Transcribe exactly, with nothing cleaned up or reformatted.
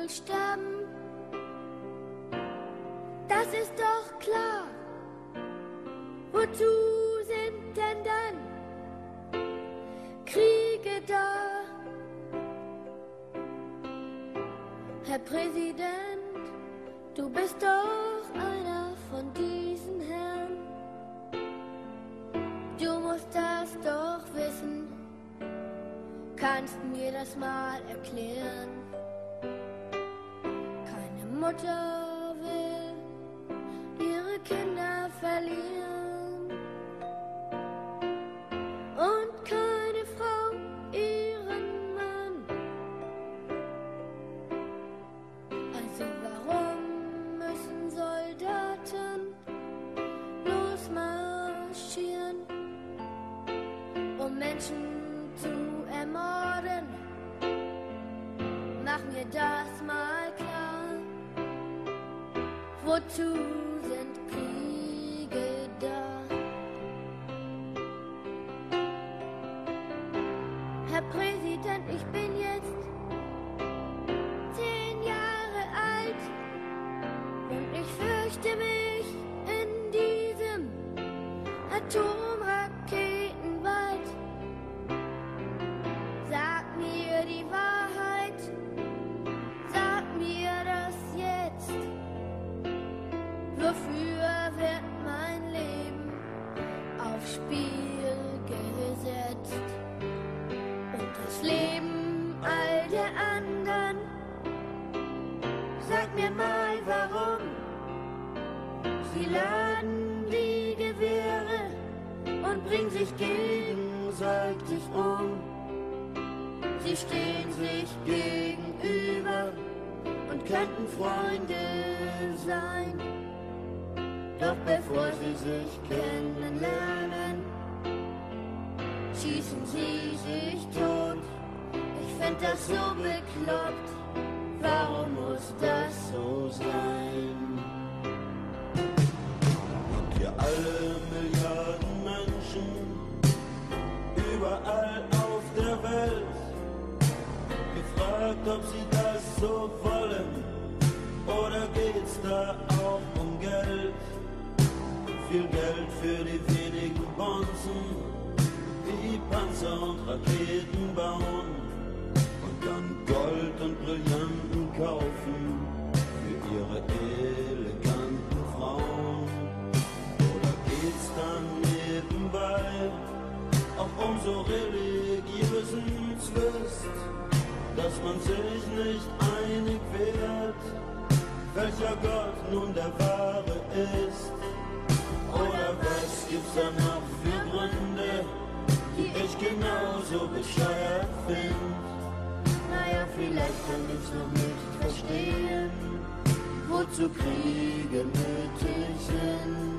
Soldaten sterben, das ist doch klar. Wozu sind denn dann Kriege da? Herr Präsident, du bist doch einer von diesen Herren. Du musst das doch wissen, kannst mir das mal erklären. Keine Mutter will ihre Kinder verlieren und keine Frau ihren Mann. Also warum müssen Soldaten losmarschieren, um Menschen zu ermorden? Mach mir das mal klar. Wozu sind Kriege da? Herr Präsident, ich bin jetzt zehn Jahre alt und ich fürchte mich in diesem Atomraketenwald. Sag mir die Wahrheit, sag mir das jetzt. Wofür wird mein Leben aufs Spiel gesetzt? Und das Leben all der anderen? Sag mir mal warum. Sie laden die Gewehre und bringen sich gegenseitig um. Sie stehen sich gegenüber und könnten Freunde sein. Doch bevor sie sich kennenlernen, schießen sie sich tot. Ich find das so bekloppt, warum muss das so sein? Und wir alle Milliarden Menschen, überall auf der Welt, gefragt, ob sie das so wollen, oder geht's da auch um Geld? Viel Geld für die wenigen Bonzen, die Panzer und Raketen bauen und dann Gold und Brillanten kaufen für ihre eleganten Frauen. Oder geht's dann nebenbei auch um so religiösen Zwist, dass man sich nicht einig wird, welcher Gott nun der wahre ist? Oder was gibt's da noch für Gründe, die ich genauso bescheuert find? Naja, vielleicht kann ich's noch nicht verstehen, wozu Kriege nötig sind.